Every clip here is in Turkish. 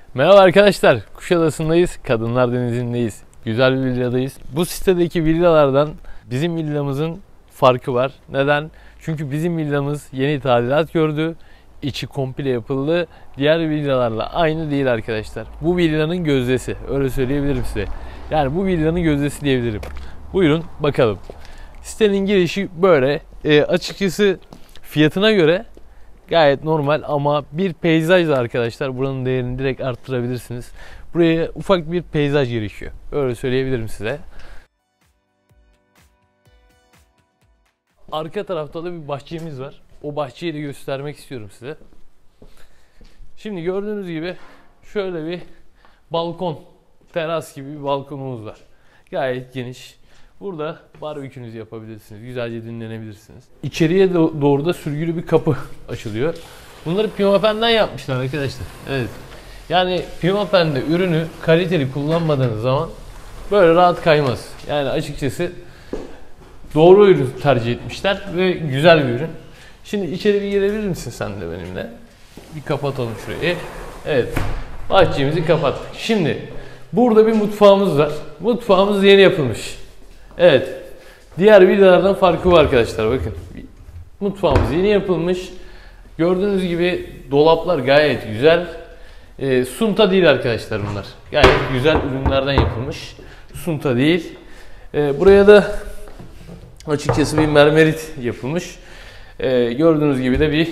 Merhaba arkadaşlar, Kuşadası'ndayız, Kadınlar Denizi'ndeyiz. Güzel bir villadayız. Bu sitedeki villalardan bizim villamızın farkı var. Neden? Çünkü bizim villamız yeni tadilat gördü. İçi komple yapıldı. Diğer villalarla aynı değil arkadaşlar. Bu villanın gözdesi, öyle söyleyebilirim size. Yani bu villanın gözdesi diyebilirim. Buyurun bakalım. Sitenin girişi böyle. Açıkçası fiyatına göre gayet normal ama bir peyzajla arkadaşlar buranın değerini direkt arttırabilirsiniz. Buraya ufak bir peyzaj gerekiyor. Öyle söyleyebilirim size. Arka tarafta da bir bahçemiz var. O bahçeyi de göstermek istiyorum size. Şimdi gördüğünüz gibi şöyle bir balkon, teras gibi bir balkonumuz var. Gayet geniş. Burada barbekünüzü yapabilirsiniz. Güzelce dinlenebilirsiniz. İçeriye doğru da sürgülü bir kapı açılıyor. Bunları pimapen'den yapmışlar arkadaşlar. Evet. Yani pimapen'de ürünü kaliteli kullanmadığınız zaman böyle rahat kaymaz. Yani açıkçası doğru ürün tercih etmişler ve güzel bir ürün. Şimdi içeri bir girebilir misin sen de benimle? Bir kapatalım şurayı. Evet. Bahçemizi kapattık. Şimdi burada bir mutfağımız var. Mutfağımız yeni yapılmış. Evet. Diğer villalardan farkı var arkadaşlar. Bakın. Mutfağımız yeni yapılmış. Gördüğünüz gibi dolaplar gayet güzel. Sunta değil arkadaşlar bunlar. Gayet güzel ürünlerden yapılmış. Sunta değil. Buraya da açıkçası bir mermerit yapılmış. Gördüğünüz gibi de bir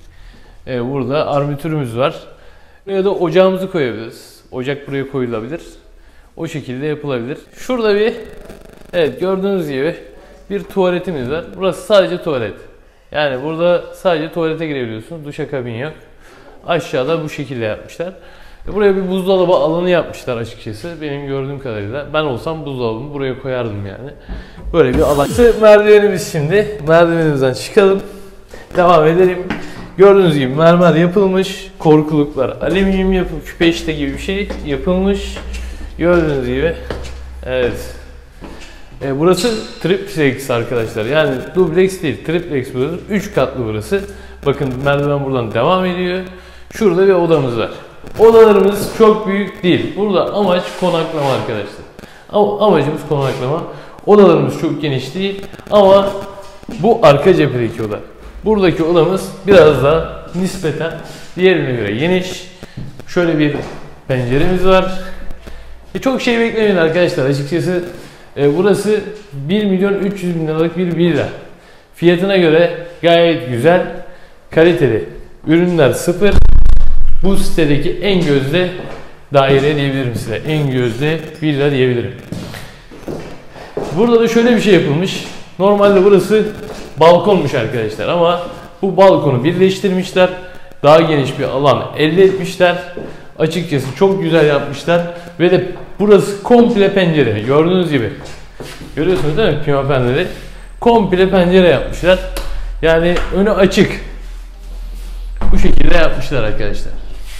burada armatürümüz var. Buraya da ocağımızı koyabiliriz. Ocak buraya koyulabilir. O şekilde yapılabilir. Şurada bir evet gördüğünüz gibi bir tuvaletimiz var. Burası sadece tuvalet. Yani burada sadece tuvalete girebiliyorsunuz. Duşakabin yok. Aşağıda bu şekilde yapmışlar. Buraya bir buzdolabı alanı yapmışlar açıkçası. Benim gördüğüm kadarıyla. Ben olsam buzdolabımı buraya koyardım yani. Böyle bir alan. Merdivenimiz şimdi. Merdivenimizden çıkalım. Devam edelim. Gördüğünüz gibi mermer yapılmış. Korkuluklar alüminyum yapıp küpe işte gibi bir şey yapılmış. Gördüğünüz gibi. Evet. Burası triplex arkadaşlar. Yani dubleks değil, triplex burası. 3 katlı burası. Bakın merdiven buradan devam ediyor. Şurada bir odamız var. Odalarımız çok büyük değil. Burada amaç konaklama arkadaşlar. Amacımız konaklama. Odalarımız çok geniş değil ama bu arka cephedeki oda. Buradaki odamız biraz daha nispeten diğerine göre geniş. Şöyle bir penceremiz var. Çok şey beklemeyin arkadaşlar açıkçası. Burası 1.300.000 liralık bir villa. Fiyatına göre gayet güzel, kaliteli. Ürünler sıfır. Bu sitedeki en gözde daire diyebilirim size. En gözde villa diyebilirim. Burada da şöyle bir şey yapılmış. Normalde burası balkonmuş arkadaşlar ama bu balkonu birleştirmişler. Daha geniş bir alan elde etmişler. Açıkçası çok güzel yapmışlar. Ve de burası komple pencere. Gördüğünüz gibi. Görüyorsunuz değil mi pimapenleri? Komple pencere yapmışlar. Yani önü açık. Bu şekilde yapmışlar arkadaşlar.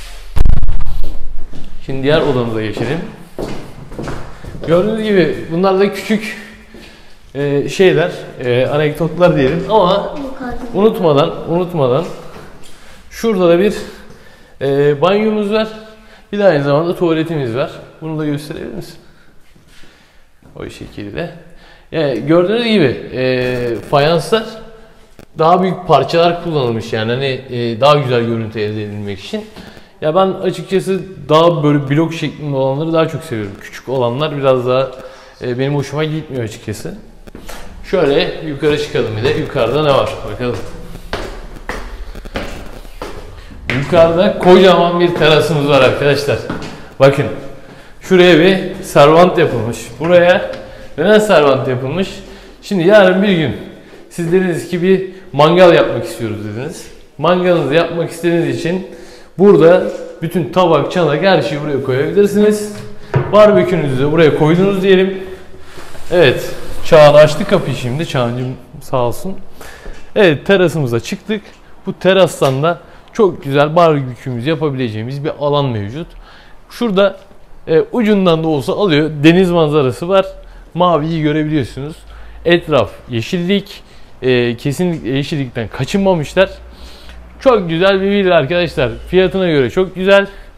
Şimdi diğer odamıza geçelim. Gördüğünüz gibi bunlar da küçük şeyler, anekdotlar diyelim ama unutmadan şurada da bir banyomuz var. Bir de aynı zamanda tuvaletimiz var. Bunu da gösterebilir misin? O şekilde. Yani gördüğünüz gibi fayanslar daha büyük parçalar kullanılmış yani hani daha güzel görüntü elde edilmek için. Ya ben açıkçası daha böyle blok şeklinde olanları daha çok seviyorum. Küçük olanlar biraz daha benim hoşuma gitmiyor açıkçası. Şöyle yukarı çıkalım bir de. Yukarıda ne var? Bakalım. Yukarıda kocaman bir terasımız var arkadaşlar. Bakın. Şuraya bir servant yapılmış. Buraya neden servant yapılmış? Şimdi yarın bir gün siz dediniz ki bir mangal yapmak istiyoruz dediniz. Mangalınızı yapmak istediğiniz için burada bütün tabak, çanak her şeyi buraya koyabilirsiniz. Barbekünüzü de buraya koydunuz diyelim. Evet. Çağan açtı kapıyı şimdi. Çağancığım sağ olsun. Evet terasımıza çıktık. Bu terastan da çok güzel barbekümüzü yapabileceğimiz bir alan mevcut. Şurada ucundan da olsa alıyor. Deniz manzarası var. Maviyi görebiliyorsunuz. Etraf yeşillik. Kesinlikle yeşillikten kaçınmamışlar. Çok güzel bir villa arkadaşlar. Fiyatına göre çok güzel.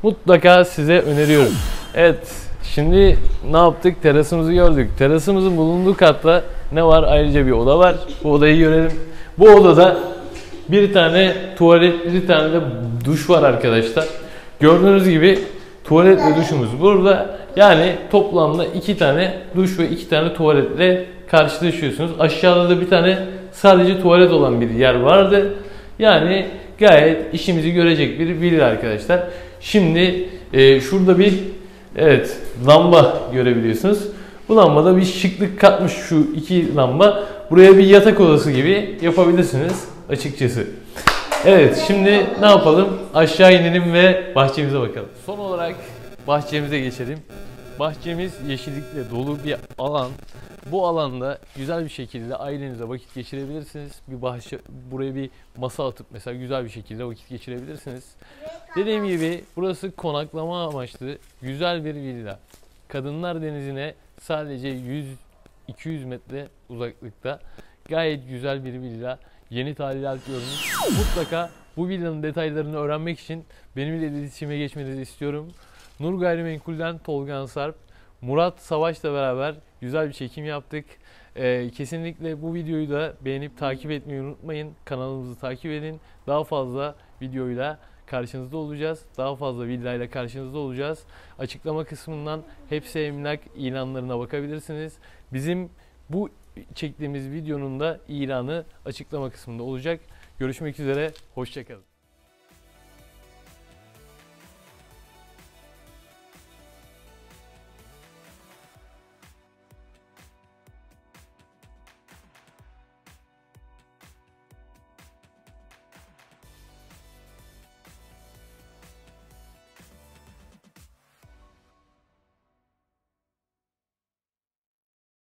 mutlaka size öneriyorum. Evet, şimdi ne yaptık? Terasımızı gördük. Terasımızın bulunduğu katta ne var? Ayrıca bir oda var. Bu odayı görelim. Bu odada bir tane tuvalet, bir tane de duş var arkadaşlar. Gördüğünüz gibi tuvalet ve duşumuz burada. Yani toplamda 2 tane duş ve 2 tane tuvaletle karşılaşıyorsunuz. Aşağıda da bir tane sadece tuvalet olan bir yer vardı. Yani gayet işimizi görecek bir villa arkadaşlar. Şimdi şurada bir lamba görebiliyorsunuz. Bu lambada bir şıklık katmış şu 2 lamba. Buraya bir yatak odası gibi yapabilirsiniz açıkçası. Evet, şimdi ne yapalım? Aşağı inelim ve bahçemize bakalım. Son olarak bahçemize geçelim. Bahçemiz yeşillikle dolu bir alan. Bu alanda güzel bir şekilde ailenizle vakit geçirebilirsiniz. Buraya bir masa atıp mesela güzel bir şekilde vakit geçirebilirsiniz. Dediğim gibi burası konaklama amaçlı güzel bir villa. Kadınlar Denizi'ne sadece 100-200 metre uzaklıkta gayet güzel bir villa. Yeni tadilat görmüş. Mutlaka bu villanın detaylarını öğrenmek için benimle iletişime geçmenizi istiyorum. Nur Gayrimenkul'den Tolga Sarp, Murat Savaş'la beraber güzel bir çekim yaptık. Kesinlikle bu videoyu da beğenip takip etmeyi unutmayın. Kanalımızı takip edin. Daha fazla videoyla karşınızda olacağız. Daha fazla villayla karşınızda olacağız. Açıklama kısmından hepsi emlak ilanlarına bakabilirsiniz. Bizim bu çektiğimiz videonun da ilanı açıklama kısmında olacak. Görüşmek üzere, hoşça kalın.